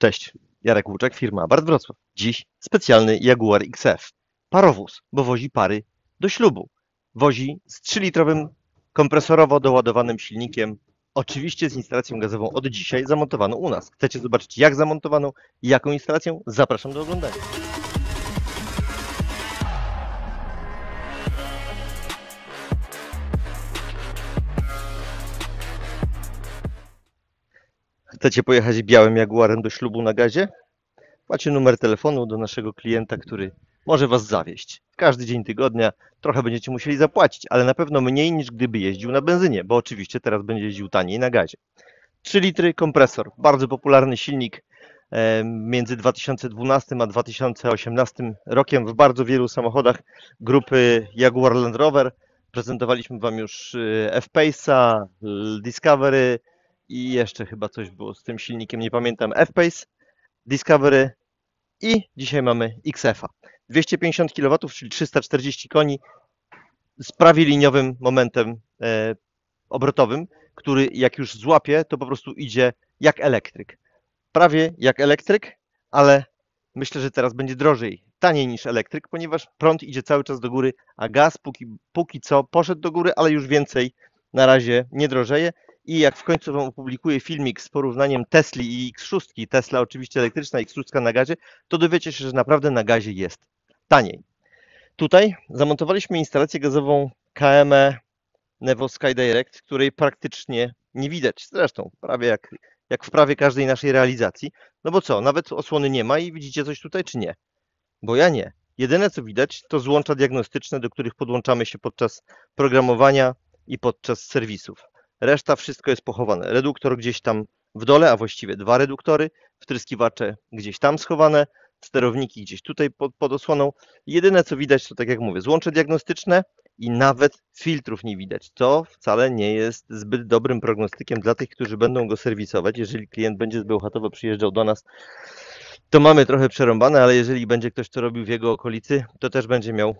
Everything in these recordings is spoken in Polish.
Cześć, Jarek Łuczek, firma Abarth Wrocław. Dziś specjalny Jaguar XF. Parowóz, bo wozi pary do ślubu. Wozi z 3-litrowym kompresorowo doładowanym silnikiem. Oczywiście z instalacją gazową od dzisiaj zamontowaną u nas. Chcecie zobaczyć jak zamontowaną i jaką instalacją? Zapraszam do oglądania. Chcecie pojechać białym Jaguarem do ślubu na gazie? Macie numer telefonu do naszego klienta, który może Was zawieźć. W każdy dzień tygodnia trochę będziecie musieli zapłacić, ale na pewno mniej niż gdyby jeździł na benzynie, bo oczywiście teraz będzie jeździł taniej na gazie. 3 litry kompresor, bardzo popularny silnik między 2012 a 2018 rokiem w bardzo wielu samochodach grupy Jaguar Land Rover. Prezentowaliśmy Wam już F-Pace'a, Discovery i jeszcze chyba coś było z tym silnikiem, nie pamiętam, F-Pace, Discovery i dzisiaj mamy XF-a. 250 kW, czyli 340 koni z prawie liniowym momentem obrotowym, który jak już złapie, to po prostu idzie jak elektryk. Prawie jak elektryk, ale myślę, że teraz będzie drożej, taniej niż elektryk, ponieważ prąd idzie cały czas do góry, a gaz póki co poszedł do góry, ale już więcej na razie nie drożeje. I jak w końcu Wam opublikuję filmik z porównaniem Tesli i X6, Tesla oczywiście elektryczna, X6 na gazie, to dowiecie się, że naprawdę na gazie jest taniej. Tutaj zamontowaliśmy instalację gazową KME Nevo SkyDirect, której praktycznie nie widać. Zresztą prawie jak w prawie każdej naszej realizacji. No bo co, nawet osłony nie ma i widzicie coś tutaj czy nie? Bo ja nie. Jedyne co widać to złącza diagnostyczne, do których podłączamy się podczas programowania i podczas serwisów. Reszta wszystko jest pochowane. Reduktor gdzieś tam w dole, a właściwie 2 reduktory, wtryskiwacze gdzieś tam schowane, sterowniki gdzieś tutaj pod osłoną. Jedyne co widać to, tak jak mówię, złącze diagnostyczne i nawet filtrów nie widać. To wcale nie jest zbyt dobrym prognostykiem dla tych, którzy będą go serwisować. Jeżeli klient będzie z Bełchatowa przyjeżdżał do nas, to mamy trochę przerąbane, ale jeżeli będzie ktoś, kto robił w jego okolicy, to też będzie miał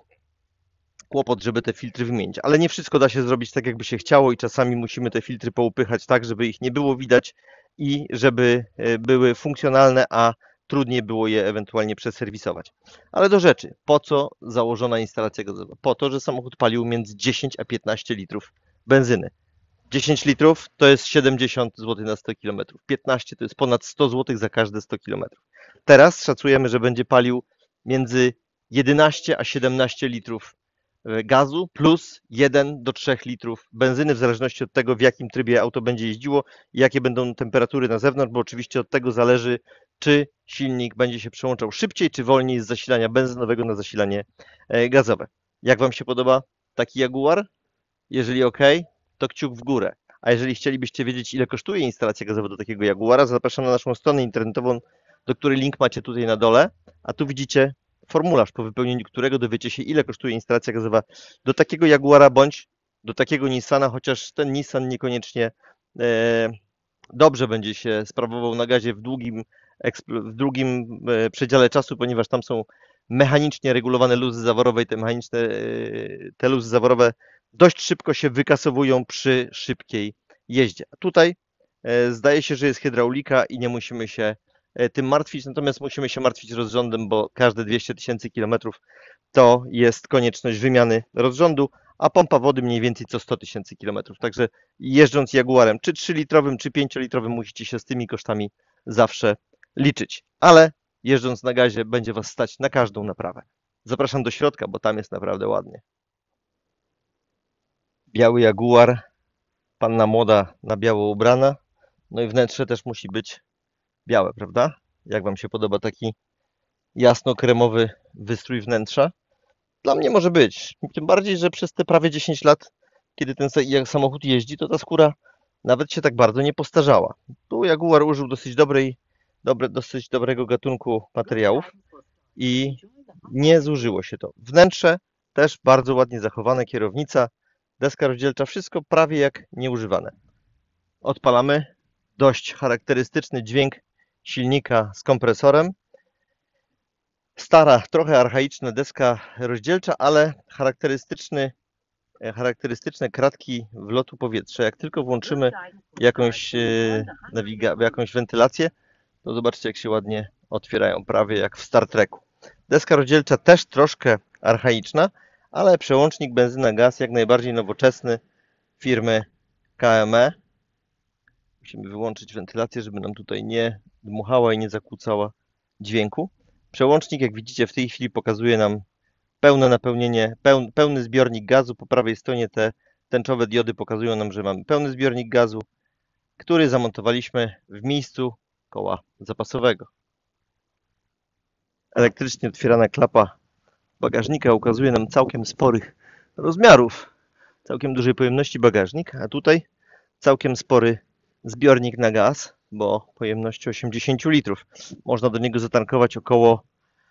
kłopot, żeby te filtry wymienić. Ale nie wszystko da się zrobić tak, jakby się chciało i czasami musimy te filtry poupychać tak, żeby ich nie było widać i żeby były funkcjonalne, a trudniej było je ewentualnie przeserwisować. Ale do rzeczy. Po co założona instalacja gazowa? Po to, że samochód palił między 10 a 15 litrów benzyny. 10 litrów to jest 70 zł na 100 km. 15 to jest ponad 100 zł za każde 100 km. Teraz szacujemy, że będzie palił między 11 a 17 litrów gazu plus 1 do 3 litrów benzyny, w zależności od tego, w jakim trybie auto będzie jeździło i jakie będą temperatury na zewnątrz, bo oczywiście od tego zależy, czy silnik będzie się przełączał szybciej, czy wolniej z zasilania benzynowego na zasilanie gazowe. Jak Wam się podoba taki Jaguar? Jeżeli OK, to kciuk w górę. A jeżeli chcielibyście wiedzieć, ile kosztuje instalacja gazowa do takiego Jaguara, zapraszam na naszą stronę internetową, do której link macie tutaj na dole, a tu widzicie formularz, po wypełnieniu którego dowiecie się, ile kosztuje instalacja gazowa do takiego Jaguara bądź do takiego Nissana, chociaż ten Nissan niekoniecznie dobrze będzie się sprawował na gazie w długim przedziale czasu, ponieważ tam są mechanicznie regulowane luzy zaworowe i te luzy zaworowe dość szybko się wykasowują przy szybkiej jeździe. A tutaj zdaje się, że jest hydraulika i nie musimy się tym martwić, natomiast musimy się martwić rozrządem, bo każde 200 000 kilometrów to jest konieczność wymiany rozrządu, a pompa wody mniej więcej co 100 000 kilometrów. Także jeżdżąc Jaguarem, czy 3-litrowym, czy 5-litrowym, musicie się z tymi kosztami zawsze liczyć. Ale jeżdżąc na gazie będzie Was stać na każdą naprawę. Zapraszam do środka, bo tam jest naprawdę ładnie. Biały Jaguar, panna młoda na biało ubrana, no i wnętrze też musi być białe, prawda? Jak Wam się podoba taki jasno-kremowy wystrój wnętrza? Dla mnie może być. Tym bardziej, że przez te prawie 10 lat, kiedy ten samochód jeździ, to ta skóra nawet się tak bardzo nie postarzała. Tu Jaguar użył dosyć dobrego gatunku materiałów i nie zużyło się to. Wnętrze też bardzo ładnie zachowane, kierownica, deska rozdzielcza, wszystko prawie jak nieużywane. Odpalamy. Dość charakterystyczny dźwięk silnika z kompresorem. Stara, trochę archaiczna deska rozdzielcza, ale charakterystyczne kratki wlotu powietrza. Jak tylko włączymy jakąś wentylację, to zobaczcie, jak się ładnie otwierają, prawie jak w Star Treku. Deska rozdzielcza też troszkę archaiczna, ale przełącznik benzyna-gaz jak najbardziej nowoczesny firmy KME. Musimy wyłączyć wentylację, żeby nam tutaj nie dmuchała i nie zakłócała dźwięku. Przełącznik, jak widzicie, w tej chwili pokazuje nam pełne napełnienie, pełny zbiornik gazu. Po prawej stronie te tęczowe diody pokazują nam, że mamy pełny zbiornik gazu, który zamontowaliśmy w miejscu koła zapasowego. Elektrycznie otwierana klapa bagażnika ukazuje nam całkiem sporych rozmiarów, całkiem dużej pojemności bagażnik, a tutaj całkiem spory zbiornik na gaz, bo pojemności 80 litrów. Można do niego zatankować około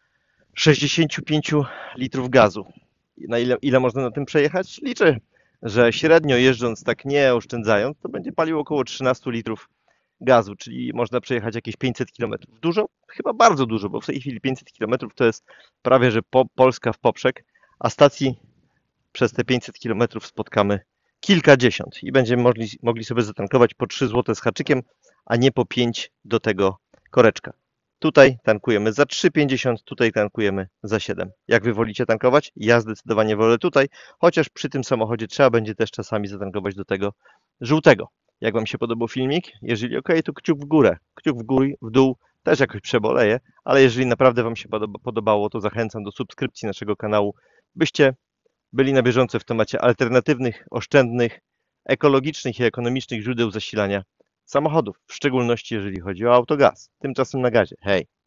65 litrów gazu. Na ile można na tym przejechać? Liczę, że średnio jeżdżąc tak nie oszczędzając, to będzie palił około 13 litrów gazu, czyli można przejechać jakieś 500 km. Dużo? Chyba bardzo dużo, bo w tej chwili 500 km to jest prawie, że Polska w poprzek, a stacji przez te 500 km spotkamy kilkadziesiąt i będziemy mogli sobie zatankować po 3 zł z haczykiem, a nie po 5 do tego koreczka. Tutaj tankujemy za 3,50, tutaj tankujemy za 7. Jak wy wolicie tankować? Ja zdecydowanie wolę tutaj, chociaż przy tym samochodzie trzeba będzie też czasami zatankować do tego żółtego. Jak wam się podobał filmik? Jeżeli ok, to kciuk w górę, kciuk w dół też jakoś przeboleję, ale jeżeli naprawdę wam się podobało, to zachęcam do subskrypcji naszego kanału, byście byli na bieżąco w temacie alternatywnych, oszczędnych, ekologicznych i ekonomicznych źródeł zasilania samochodów, w szczególności jeżeli chodzi o autogaz. Tymczasem na gazie. Hej!